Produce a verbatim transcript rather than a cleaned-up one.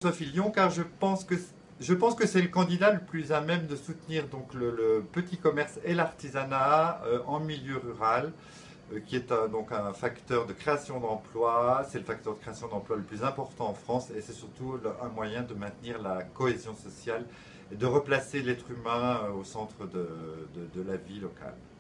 Sophie Lyon, car je pense que je pense que c'est le candidat le plus à même de soutenir donc le, le petit commerce et l'artisanat euh, en milieu rural, euh, qui est un, donc un facteur de création d'emplois. C'est le facteur de création d'emplois le plus important en France et c'est surtout le- un moyen de maintenir la cohésion sociale et de replacer l'être humain euh, au centre de, de de la vie locale.